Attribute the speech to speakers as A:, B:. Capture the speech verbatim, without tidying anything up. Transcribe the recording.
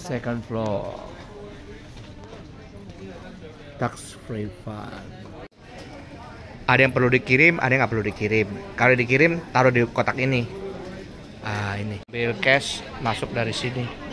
A: second floor. Tax free fund. Ada yang perlu dikirim, ada yang nggak perlu dikirim. Kalau dikirim, taruh di kotak ini. Ah, ini. Bill cash masuk dari sini.